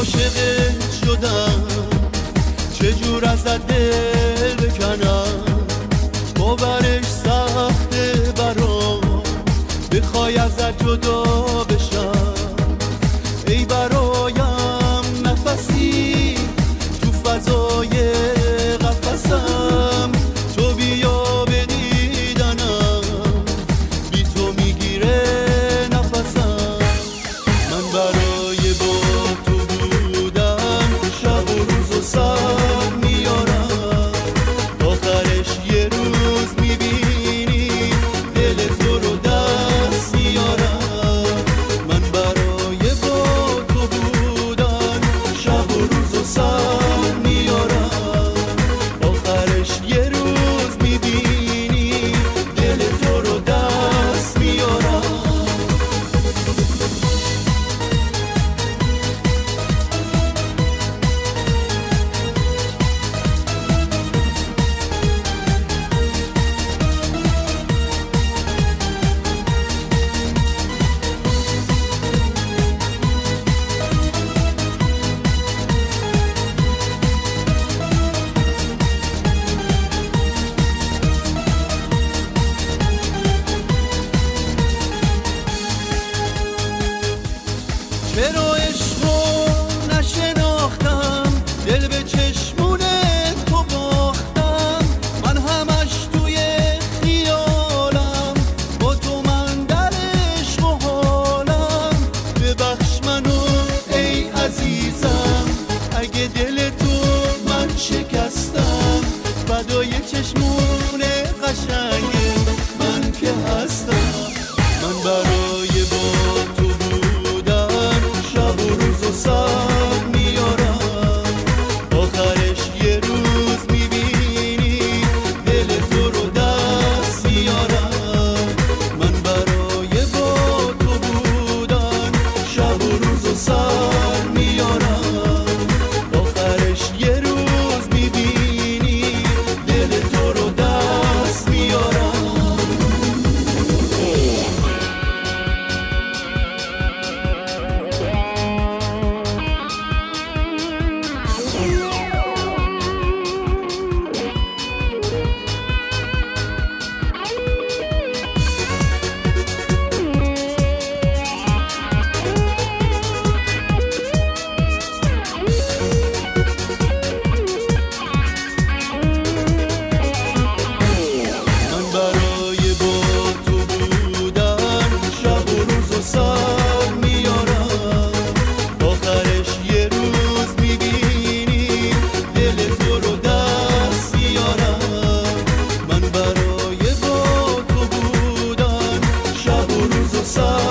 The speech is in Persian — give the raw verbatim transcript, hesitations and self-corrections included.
عاشقت شدم، چجور ازت دل بکنم، باورش سخته برام، بخوای ازت جدا بشم. ای برایم نفسی تو فضای قفسم، تو بیا به دیدنم، بی تو میگیره نفسم. من برای با تو بودم، شب و روز و سر میارم، آخرش یه روز میبینی دل تو رو دست میارم. من برای با تو بودم، شب و روز و سر میارم، آخرش یه روز میبینی دل تو رو دست میارم. چرا عشقو نشناختم، دل به چشمون تو باختم، من همش توی خیالم، با تو من در عشق و حالم. ببخش منو ای عزیزم، اگه دل تو من شکستم، فدای چشمون قشنگ من که هستم. من برای با تو بودم، شب و روز و سر میارم، آخرش یه روز میبینی دل تو رو دست میارم. من برای با تو بودم، شب و روز و سر میارم، آخرش یه روز میبینی دل تو رو دست میارم. من برای با تو بودم، شب و روز و سر میارم، آخرش یه روز میبینی دل تو رو دست میارم. من برای با تو بودم، شب و روز و سر